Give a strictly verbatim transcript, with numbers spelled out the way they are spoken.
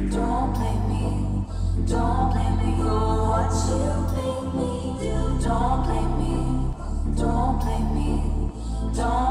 Don't blame me, don't blame me for what you made me do. Don't blame me, don't blame me, don't.